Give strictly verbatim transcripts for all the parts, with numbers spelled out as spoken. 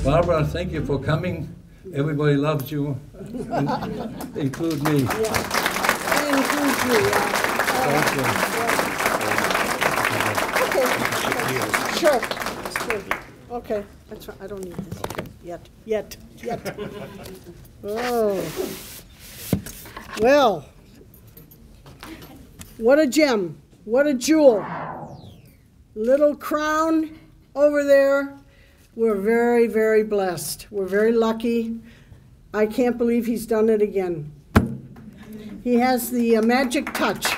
Barbara, thank you for coming. Everybody loves you, include me. Yeah. I include you, yeah. Thank you. Okay. Sure. Sure. Okay. That's right. I don't need this yet. Yet. Yet. Oh. Well. What a gem. What a jewel. Little crown over there. We're very, very blessed. We're very lucky. I can't believe he's done it again. He has the uh, magic touch.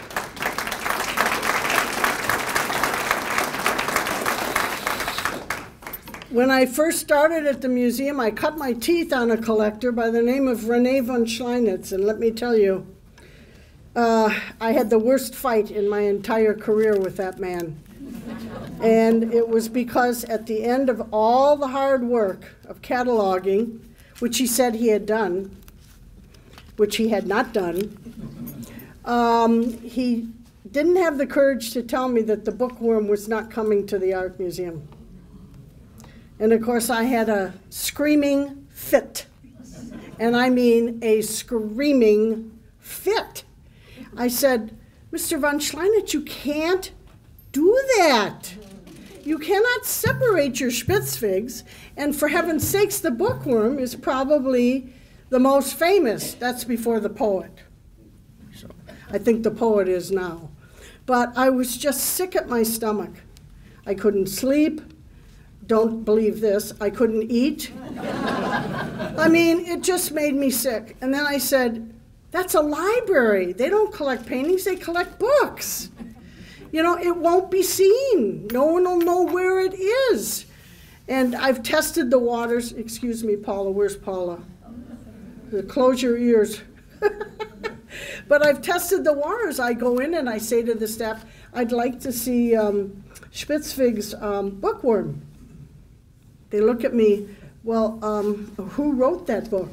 When I first started at the museum, I cut my teeth on a collector by the name of Rene von Schleinitz, and let me tell you, uh, I had the worst fight in my entire career with that man. And it was because at the end of all the hard work of cataloging, which he said he had done, which he had not done, um, he didn't have the courage to tell me that the bookworm was not coming to the art museum. And of course I had a screaming fit. And I mean a screaming fit. I said, Mister von Schleinitz, you can't do that. You cannot separate your Spitzwegs, and for heaven's sakes, the bookworm is probably the most famous. That's before the poet. So I think the poet is now. But I was just sick at my stomach. I couldn't sleep. Don't believe this. I couldn't eat. I mean, it just made me sick. And then I said, that's a library. They don't collect paintings, they collect books. You know, it won't be seen. No one will know where it is. And I've tested the waters. Excuse me, Paula. Where's Paula? Close your ears. But I've tested the waters. I go in and I say to the staff, I'd like to see um, Spitzweg's um, bookworm. They look at me, well, um, who wrote that book?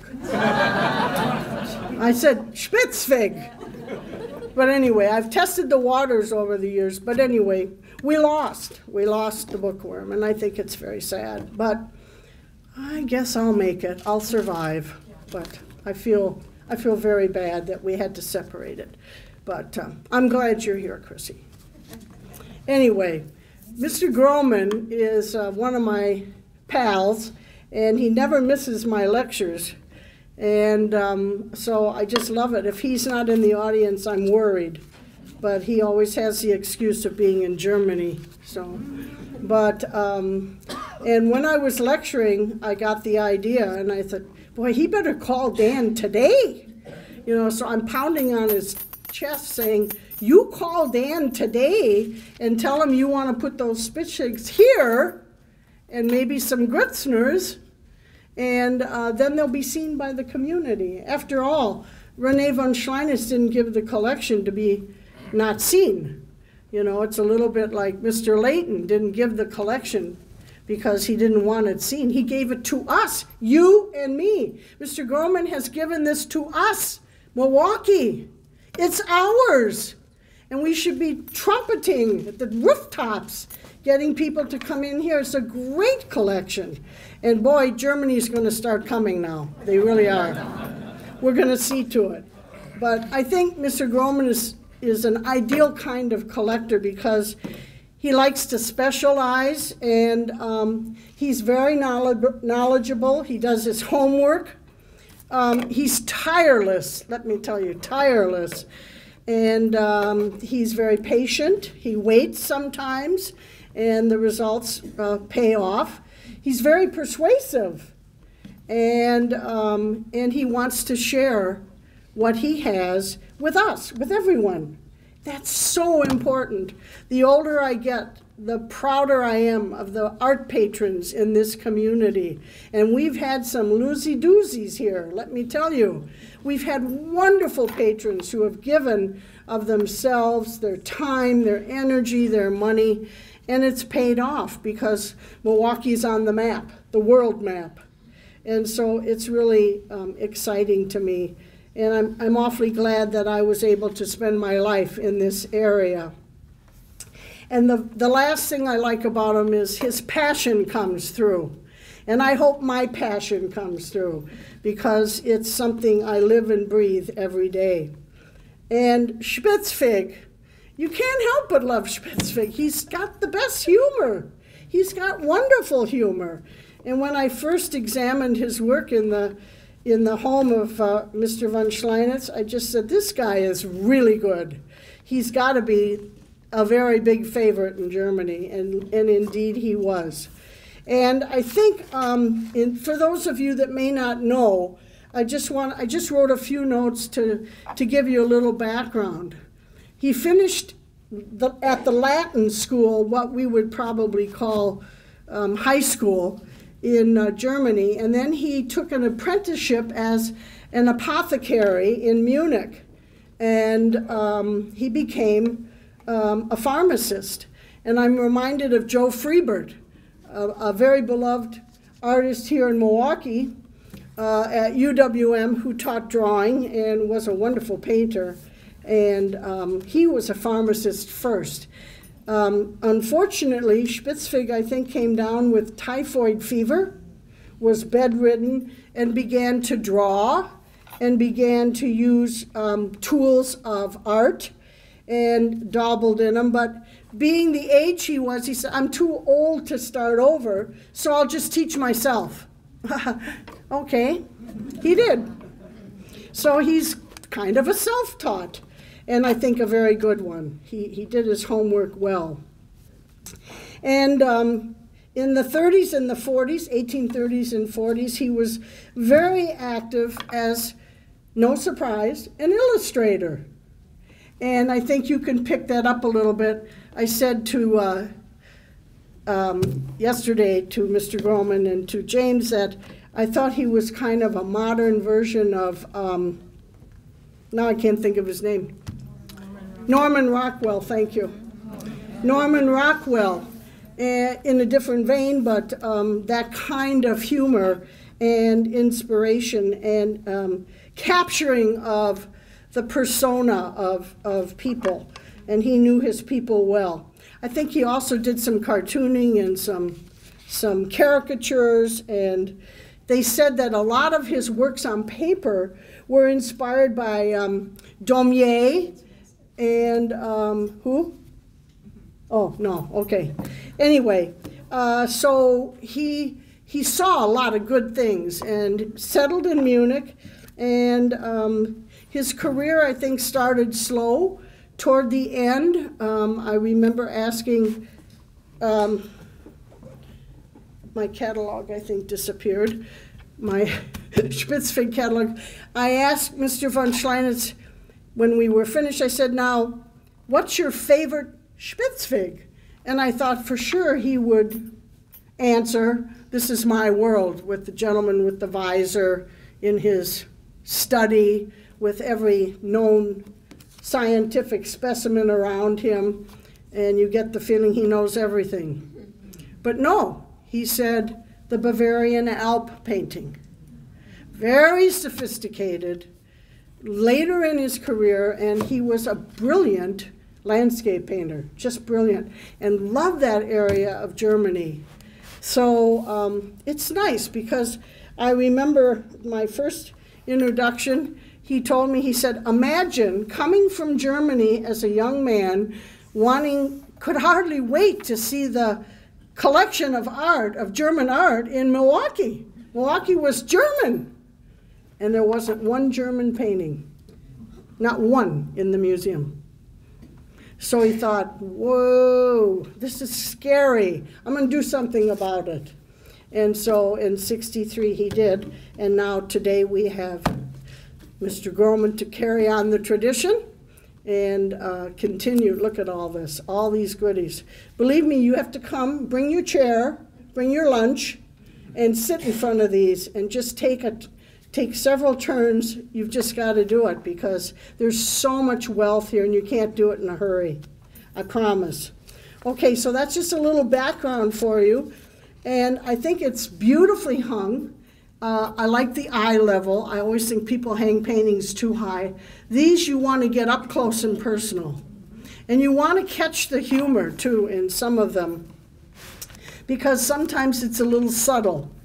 I said, Spitzweg. But anyway, I've tested the waters over the years. But anyway, we lost. We lost the bookworm, and I think it's very sad. But I guess I'll make it. I'll survive. But I feel I feel very bad that we had to separate it. But um, I'm glad you're here, Chrissy. Anyway, Mister Groman is uh, one of my pals, and he never misses my lectures. And um, so I just love it. If he's not in the audience, I'm worried. But he always has the excuse of being in Germany. So, but, um, and when I was lecturing, I got the idea, and I thought, boy, he better call Dan today. You know, so I'm pounding on his chest saying, you call Dan today and tell him you want to put those Spitzwegs here and maybe some Grützners, and uh, then they'll be seen by the community. After all, Rene von Schleinitz didn't give the collection to be not seen. You know, it's a little bit like Mister Layton didn't give the collection because he didn't want it seen. He gave it to us, you and me. Mister Groman has given this to us, Milwaukee. It's ours. And we should be trumpeting at the rooftops, getting people to come in here. It's a great collection. And boy, Germany's going to start coming now. They really are. We're going to see to it. But I think Mister Groman is, is an ideal kind of collector because he likes to specialize, and um, he's very knowledgeable. He does his homework. Um, he's tireless, let me tell you, tireless. And um, he's very patient. He waits sometimes, and the results uh, pay off. He's very persuasive, and, um, and he wants to share what he has with us, with everyone. That's so important. The older I get, the prouder I am of the art patrons in this community. And we've had some loosey-doozies here, let me tell you. We've had wonderful patrons who have given of themselves, their time, their energy, their money, and it's paid off because Milwaukee's on the map, the world map. And so it's really um, exciting to me. And I'm, I'm awfully glad that I was able to spend my life in this area. And the, the last thing I like about him is his passion comes through. And I hope my passion comes through, because it's something I live and breathe every day. And Spitzweg, you can't help but love Spitzweg. He's got the best humor. He's got wonderful humor. And when I first examined his work in the in the home of uh, Mister von Schleinitz, I just said, this guy is really good. He's got to be a very big favorite in Germany, and, and indeed he was. And I think, um, in, for those of you that may not know, I just want I just wrote a few notes to, to give you a little background. He finished the, at the Latin school, what we would probably call um, high school, in uh, Germany, and then he took an apprenticeship as an apothecary in Munich, and um, he became um, a pharmacist. And I'm reminded of Joe Freebert, a, a very beloved artist here in Milwaukee uh, at U W M, who taught drawing and was a wonderful painter, and um, he was a pharmacist first. Um, unfortunately, Spitzweg, I think, came down with typhoid fever, was bedridden, and began to draw, and began to use um, tools of art, and dabbled in them. But being the age he was, he said, I'm too old to start over, so I'll just teach myself. Okay, he did. So he's kind of a self-taught. And I think a very good one. He, he did his homework well. And um, in the thirties and the forties, eighteen thirties and forties, he was very active as, no surprise, an illustrator. And I think you can pick that up a little bit. I said to uh, um, yesterday to Mister Groman and to James that I thought he was kind of a modern version of, um, now I can't think of his name. Norman Rockwell, thank you. Norman Rockwell, uh, in a different vein, but um, that kind of humor and inspiration and um, capturing of the persona of, of people, and he knew his people well. I think he also did some cartooning and some, some caricatures, and they said that a lot of his works on paper were inspired by um, Daumier, and um, who? Oh, no, okay. Anyway, uh, so he, he saw a lot of good things and settled in Munich, and um, his career, I think, started slow. Toward the end, um, I remember asking, um, my catalog, I think, disappeared, my Spitzweg catalog. I asked Mister von Schleinitz, when we were finished, I said, now, what's your favorite Spitzweg? And I thought for sure he would answer, This Is My World, with the gentleman with the visor in his study, with every known scientific specimen around him, and you get the feeling he knows everything. But no, he said, the Bavarian Alp painting. Very sophisticated, later in his career, and he was a brilliant landscape painter, just brilliant, and loved that area of Germany. So um, it's nice, because I remember my first introduction, he told me, he said, imagine coming from Germany as a young man, wanting, could hardly wait to see the collection of art, of German art in Milwaukee. Milwaukee was German. And there wasn't one German painting, not one in the museum. So he thought, whoa, this is scary. I'm going to do something about it. And so in sixty-three he did, and now today we have Mister Groman to carry on the tradition and uh, continue. Look at all this, all these goodies. Believe me, you have to come, bring your chair, bring your lunch, and sit in front of these and just take a Take several turns. You've just got to do it, because there's so much wealth here and you can't do it in a hurry. I promise. Okay, so that's just a little background for you. And I think it's beautifully hung. Uh, I like the eye level. I always think people hang paintings too high. These you want to get up close and personal. And you want to catch the humor too in some of them, because sometimes it's a little subtle.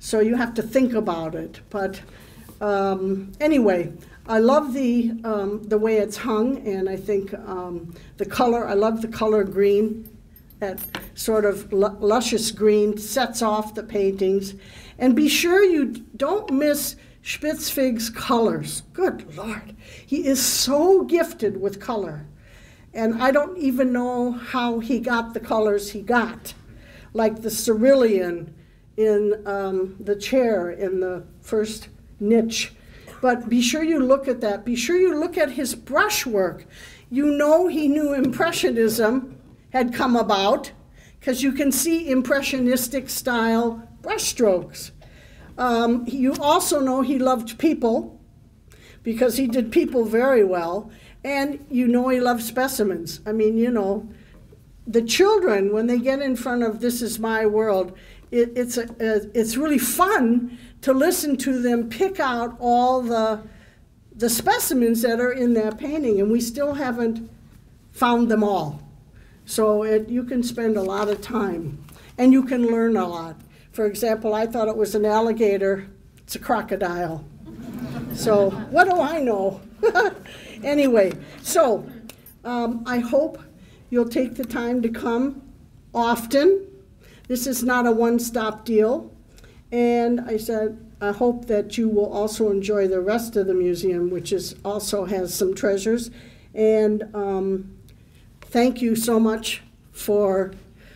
So you have to think about it. But um, anyway, I love the, um, the way it's hung, and I think um, the color, I love the color green. That sort of luscious green sets off the paintings. And be sure you don't miss Spitzweg's colors. Good Lord, he is so gifted with color. And I don't even know how he got the colors he got, like the cerulean in um, the chair in the first niche. But be sure you look at that. Be sure you look at his brushwork. You know he knew Impressionism had come about, because you can see impressionistic style brushstrokes. Um, you also know he loved people, because he did people very well, and you know he loved specimens. I mean, you know, the children, when they get in front of This Is My World, it, it's, a, a, it's really fun to listen to them pick out all the, the specimens that are in that painting, and we still haven't found them all. So it, you can spend a lot of time, and you can learn a lot. For example, I thought it was an alligator. It's a crocodile. So what do I know? Anyway, so um, I hope you'll take the time to come often. This is not a one-stop deal. And I said, I hope that you will also enjoy the rest of the museum, which is also has some treasures. And um, thank you so much for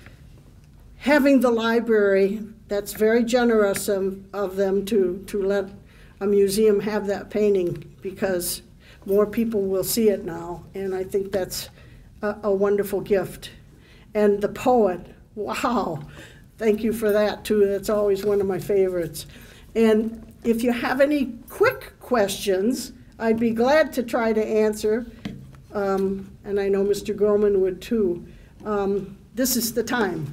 having the library. That's very generous of, of them to, to let a museum have that painting, because more people will see it now, and I think that's a, a wonderful gift. And the poet, wow, thank you for that too. That's always one of my favorites. And if you have any quick questions, I'd be glad to try to answer. Um, and I know Mister Groman would too. Um, this is the time.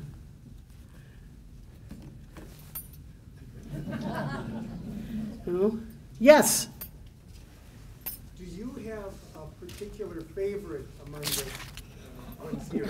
No? Yes? Do you have a particular favorite among the uh, ones here?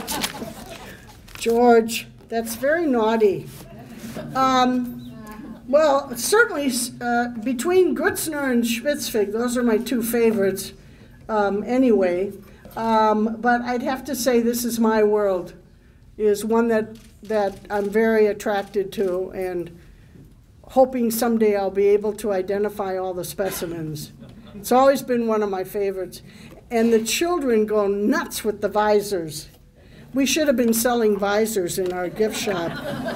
George, that's very naughty. Um, well, certainly uh, between Grützner and Spitzweg, those are my two favorites. Um, anyway, um, but I'd have to say This Is My World is one that, that I'm very attracted to, and hoping someday I'll be able to identify all the specimens. It's always been one of my favorites. And the children go nuts with the visors. We should have been selling visors in our gift shop.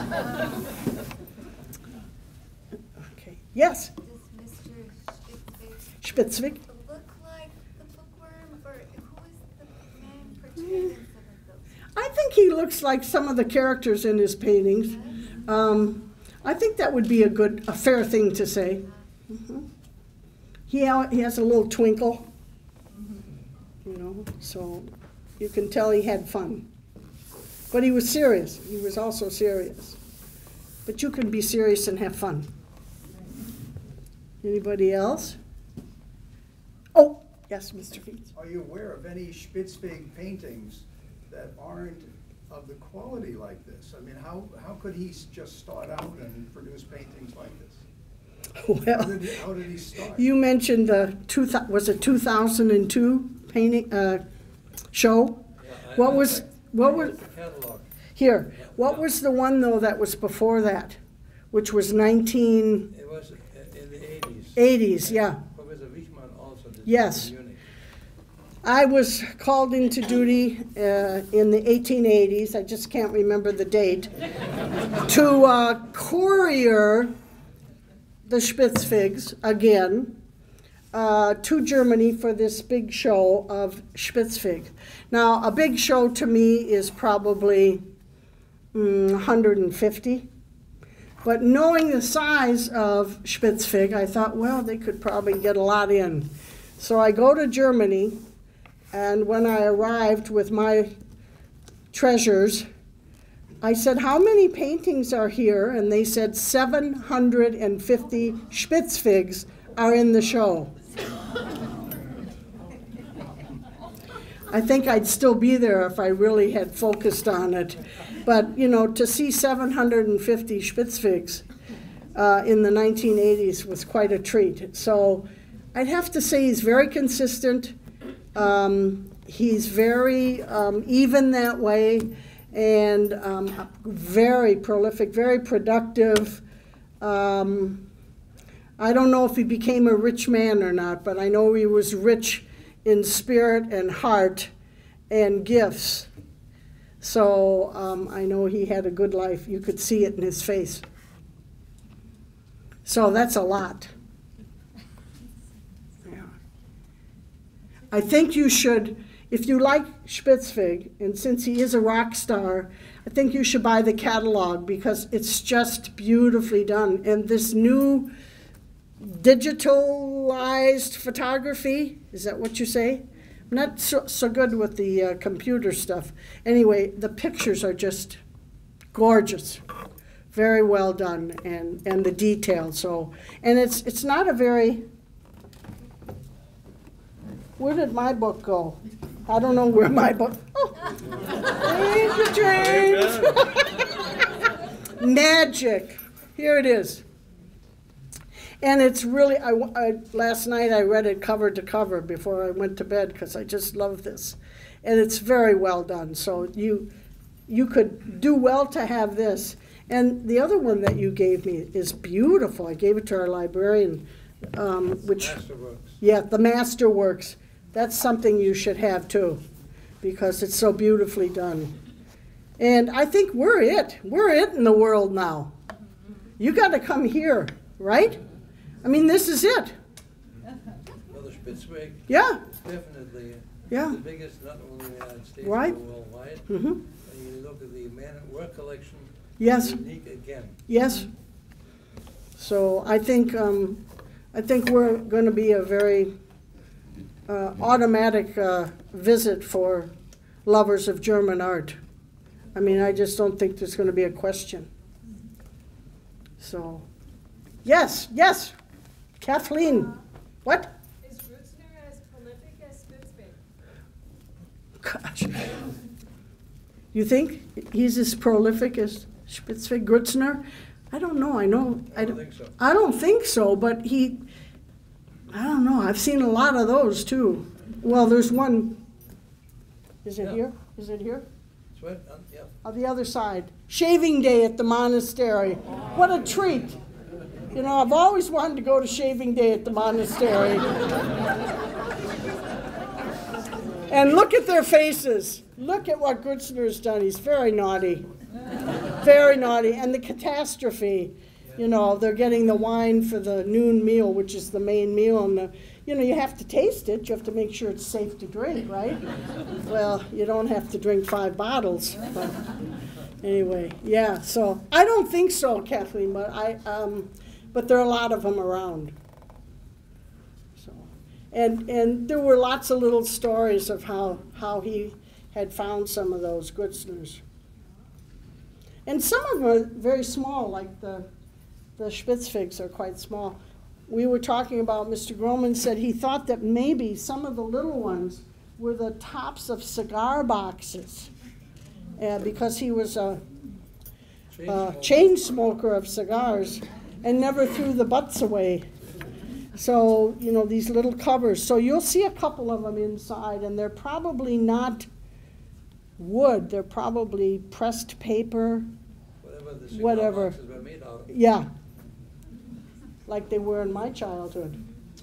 Okay, yes? Does Mister Spitzweg? Spitzweg look like the bookworm, or who is the man portrayed in some of those? I think he looks like some of the characters in his paintings. Um, I think that would be a good, a fair thing to say. Mm-hmm. He, ha he has a little twinkle, you know, so you can tell he had fun. But he was serious. He was also serious. But you can be serious and have fun. Anybody else? Oh, yes, Mister Fietz. Are you aware of any Spitzweg paintings that aren't of the quality like this? I mean, how, how could he just start out and produce paintings like this? Well, how, did he, how did he start? You mentioned the two, was it two thousand two painting uh, show? Yeah, I- What I- was I- what I was have the catalog. here? Yeah, What yeah. was the one though that was before that, which was nineteen It was uh, in the eighties. eighties? Yeah. Professor Wichmann also did Yes. in Munich. I was called into duty uh, in the eighteen eighties, I just can't remember the date, to uh, courier the Spitzwegs again uh, to Germany for this big show of Spitzweg. Now, a big show to me is probably mm, one hundred fifty. But knowing the size of Spitzweg, I thought, well, they could probably get a lot in. So I go to Germany, and when I arrived with my treasures, I said, how many paintings are here? And they said seven hundred fifty Spitzwegs are in the show. I think I'd still be there if I really had focused on it. But, you know, to see seven hundred fifty Spitzwegs, uh, in the nineteen eighties was quite a treat. So I'd have to say he's very consistent. Um, he's very um, even that way, and um, very prolific, very productive. Um, I don't know if he became a rich man or not, but I know he was rich in spirit and heart and gifts. So um, I know he had a good life. You could see it in his face. So that's a lot. Yeah. I think you should, if you like Spitzweg, and since he is a rock star, I think you should buy the catalog because it's just beautifully done. And this new digitalized photography, is that what you say? I'm not so, so good with the uh, computer stuff. Anyway, the pictures are just gorgeous. Very well done, and, and the detail. So, and it's it's not a very, where did my book go? I don't know where my book, oh, thank you, James. Magic, here it is. And it's really, I, I, last night I read it cover to cover before I went to bed because I just love this. And it's very well done. So you, you could do well to have this. And the other one that you gave me is beautiful. I gave it to our librarian, um, which, Masterworks. yeah, the Masterworks. That's something you should have too, because it's so beautifully done. And I think we're it. We're it in the world now. You got to come here, right? I mean, this is it. Well, the Spitzweg, Yeah, definitely. Yeah. The biggest, not only in the United States, Right. but worldwide. mm-hmm. And you look at the man at work collection, Yes, unique again. yes. So I think, um, I think we're going to be a very uh, automatic uh, visit for lovers of German art. I mean, I just don't think there's going to be a question. So, yes, yes, Kathleen, what? Is Grutzner as prolific as Spitzweg? Gosh. You think he's as prolific as Spitzweg, Grutzner? I don't know, I know. I don't think so. I don't think so, but he, I don't know, I've seen a lot of those too. Well, there's one, is it Yeah. here? Is it here? It's right, uh, yeah. On the other side. Shaving day at the monastery. What a treat. You know, I've always wanted to go to shaving day at the monastery. And look at their faces. Look at what Grutzner's done. He's very naughty. Very naughty. And the catastrophe. You know, they're getting the wine for the noon meal, which is the main meal. And, the, you know, you have to taste it. You have to make sure it's safe to drink, right? Well, you don't have to drink five bottles. But anyway, yeah. So I don't think so, Kathleen, but I, um, but there are a lot of them around. So, and and there were lots of little stories of how how he had found some of those Grutzners. And some of them are very small, like the the Spitzwegs are quite small. We were talking about, Mister Groman said he thought that maybe some of the little ones were the tops of cigar boxes, uh, because he was a, a chain smoker of cigars and never threw the butts away. So, you know, these little covers. So you'll see a couple of them inside, and they're probably not wood. They're probably pressed paper. Whatever the cigar Whatever. boxes were made out of. Yeah, like they were in my childhood.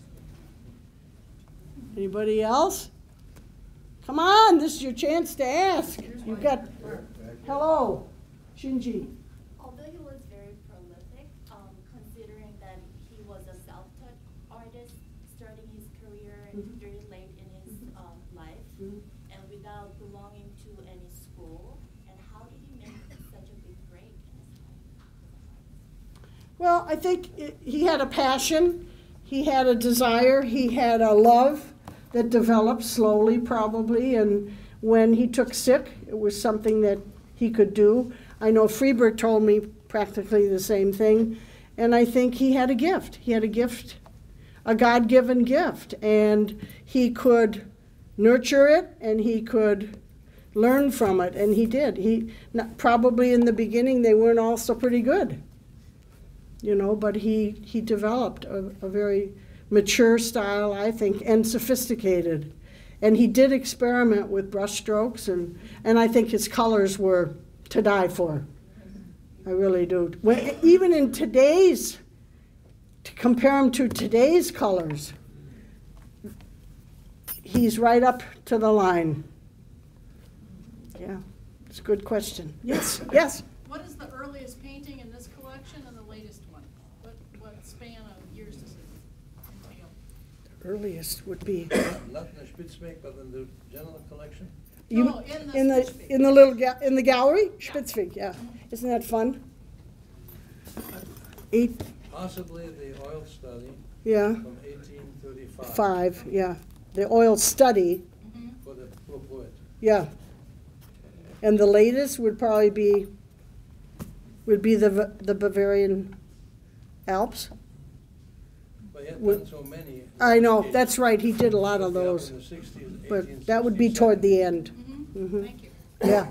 Anybody else? Come on, this is your chance to ask. You've got, hello, Shinji. Although he was very prolific, um, considering that he was a self-taught artist, starting his career Mhm. very late in his um, life, Mhm. and without belonging to any school, and how did he make such a big break in his life? Well, I think it, he had a passion, he had a desire, he had a love that developed slowly probably, and when he took sick, it was something that he could do. I know Freeberg told me practically the same thing, and I think he had a gift. He had a gift, a God-given gift, and he could nurture it, and he could learn from it, and he did. He not, probably in the beginning they weren't all so pretty good. you know, but he, he developed a, a very mature style, I think, and sophisticated. And he did experiment with brushstrokes, and, and I think his colors were to die for. I really do. When, even in today's, to compare him to today's colors, he's right up to the line. Yeah, it's a good question. Yes, yes? What is the earliest painting in this collection and the latest one? What, what span of years does it entail? The earliest would be, Not in the Spitzweg, but in the general collection? you, No, in the in the, Spitzweg. in the little, ga- in the gallery? Spitzweg, yeah. Isn't that fun? Eight, Possibly the oil study yeah, from eighteen thirty-five. five, yeah. The oil study, For the poor poet. yeah. And the latest would probably be, would be the, Va- the Bavarian Alps. But he had Would- done so many. I know, that's right, he did a lot of Up in those, the sixties, but that would be toward the end. Mm-hmm. Mhm. Thank you. Yeah.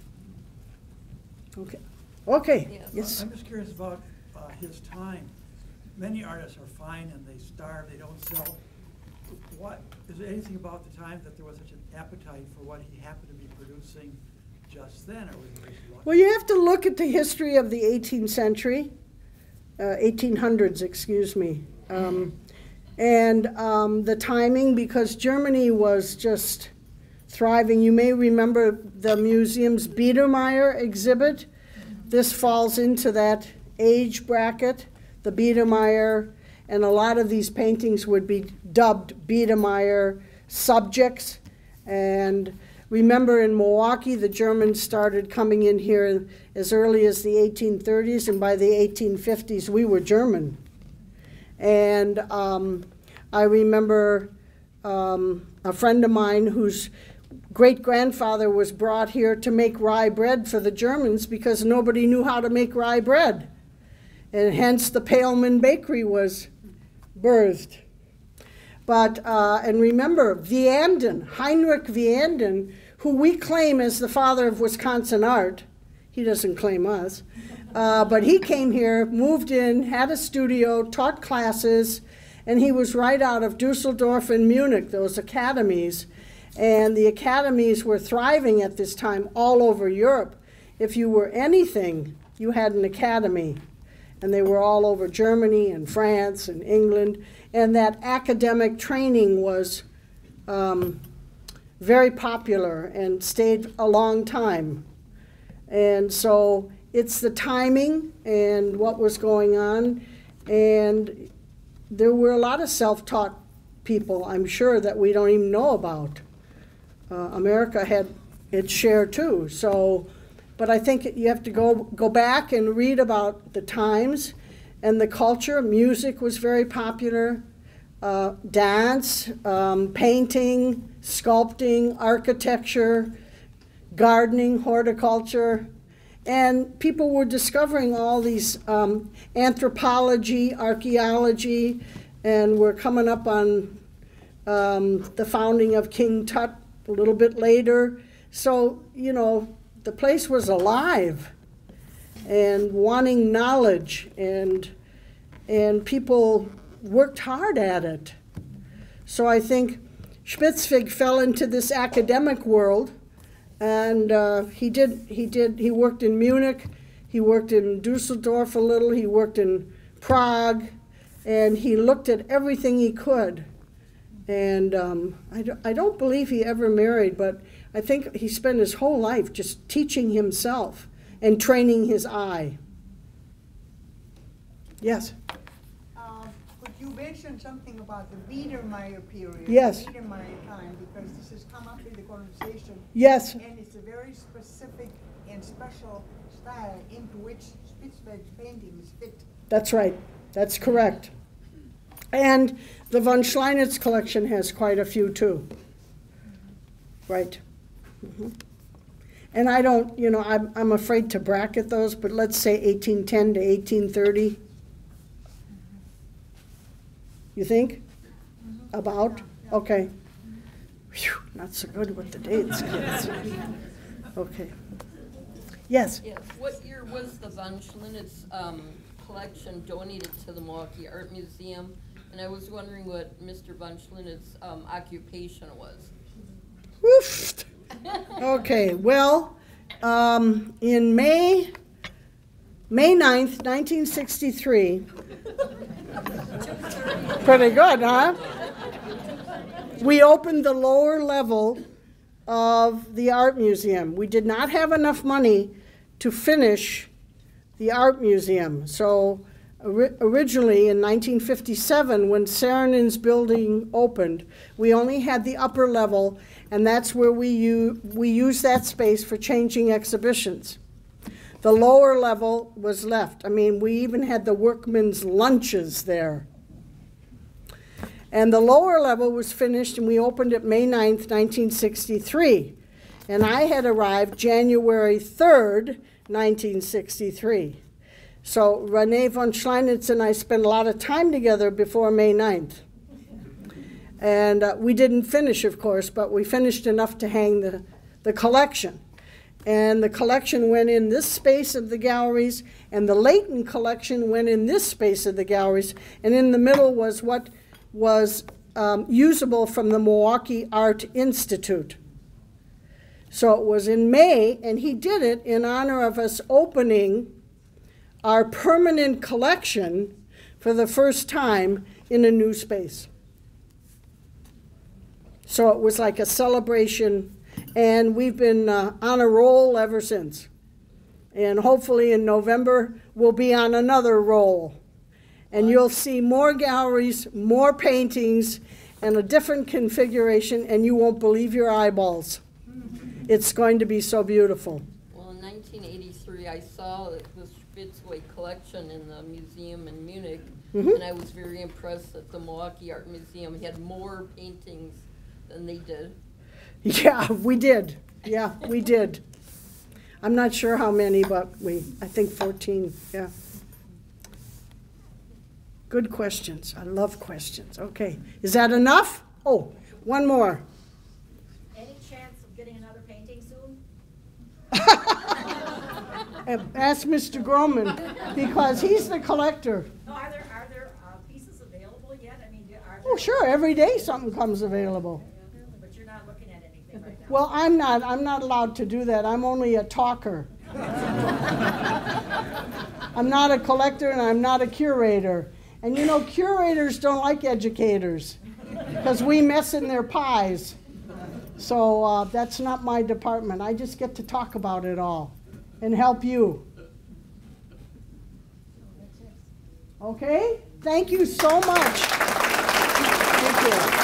Okay, okay, yes. I'm just curious about uh, his time. Many artists are fine and they starve, they don't sell. What, is there anything about the time that there was such an appetite for what he happened to be producing just then, or was he just lucky? Well, you have to look at the history of the eighteenth century, uh, eighteen hundreds, excuse me, um, and um, the timing, because Germany was just thriving. You may remember the museum's Biedermeier exhibit. This falls into that age bracket, the Biedermeier, and a lot of these paintings would be dubbed Biedermeier subjects. And remember, in Milwaukee, the Germans started coming in here as early as the eighteen thirties, and by the eighteen fifties, we were German. And um, I remember um, a friend of mine whose great-grandfather was brought here to make rye bread for the Germans because nobody knew how to make rye bread. And hence the Paleman Bakery was birthed. But, uh, and remember, Vianden, Heinrich Vianden, who we claim as the father of Wisconsin art, he doesn't claim us, uh, but he came here, moved in, had a studio, taught classes, and he was right out of Dusseldorf and Munich, those academies. And the academies were thriving at this time all over Europe. If you were anything, you had an academy. And they were all over Germany and France and England. And that academic training was um, very popular and stayed a long time. And so it's the timing and what was going on. And there were a lot of self-taught people, I'm sure, that we don't even know about. Uh, America had its share too. So, but I think you have to go, go back and read about the times and the culture. Music was very popular. Uh, dance, um, painting, sculpting, architecture, gardening, horticulture. And people were discovering all these um, anthropology, archaeology, and we're coming up on um, the founding of King Tut a little bit later. So, you know, the place was alive and wanting knowledge, and and people worked hard at it. So I think Spitzweg fell into this academic world, and uh, he did he did he worked in Munich, he worked in Dusseldorf a little, he worked in Prague, and he looked at everything he could. And um, I, don't, I don't believe he ever married, but I think he spent his whole life just teaching himself and training his eye. Yes? Um, Could you mention something about the Biedermeier period? Yes. The Biedermeier time, because this has come up in the conversation. Yes. And it's a very specific and special style into which Spitzweg's paintings fit. That's right. That's correct. And the von Schleinitz collection has quite a few too. Right. Mm-hmm. And I don't, you know, I'm, I'm afraid to bracket those, but let's say eighteen ten to eighteen thirty. You think? Mm-hmm. About? Yeah, yeah. Okay. Whew, not so good with the dates, kids. Okay. Yes? Yes. What year was the von Schleinitz um, collection donated to the Milwaukee Art Museum, and I was wondering what Mister Von Schlinnett's um, occupation was. Woof. Okay, well, um, in May, May ninth, nineteen sixty-three, pretty good, huh? We opened the lower level of the art museum. We did not have enough money to finish the art museum. So ori originally in nineteen fifty-seven, when Saarinen's building opened, we only had the upper level, and that's where we, u we used that space for changing exhibitions. The lower level was left. I mean, we even had the workmen's lunches there. And the lower level was finished, and we opened it May ninth, nineteen sixty-three. And I had arrived January third, nineteen sixty-three. So Renee von Schleinitz and I spent a lot of time together before May ninth. And uh, we didn't finish, of course, but we finished enough to hang the, the collection. And the collection went in this space of the galleries, and the Leighton collection went in this space of the galleries, and in the middle was what was um, usable from the Milwaukee Art Institute. So it was in May, and he did it in honor of us opening our permanent collection for the first time in a new space. So it was like a celebration, and we've been uh, on a roll ever since. And hopefully in November, we'll be on another roll. And you'll see more galleries, more paintings, and a different configuration, and you won't believe your eyeballs. It's going to be so beautiful. Well, in nineteen eighty-three, I saw the Spitzweg collection in the museum in Munich, Mm-hmm. and I was very impressed that the Milwaukee Art Museum had more paintings than they did. Yeah, we did. Yeah, we did. I'm not sure how many, but we, I think fourteen, yeah. Good questions. I love questions. Okay, is that enough? Oh, one more. Any chance of getting another painting soon? Ask Mister Groman, because he's the collector. No, are there, are there uh, pieces available yet? I mean, do- are there? Oh, sure, every day something comes available. But you're not looking at anything right now? Well, I'm not, I'm not allowed to do that. I'm only a talker. I'm not a collector and I'm not a curator. And you know, curators don't like educators because we mess in their pies. So uh, that's not my department. I just get to talk about it all and help you. Okay? Thank you so much. Thank you.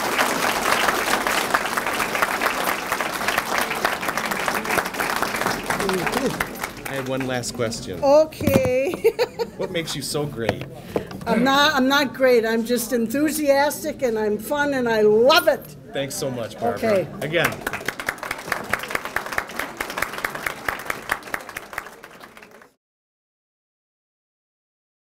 I have one last question. Okay. What makes you so great? I'm not, I'm not great. I'm just enthusiastic and I'm fun and I love it. Thanks so much, Barbara. Okay. Again.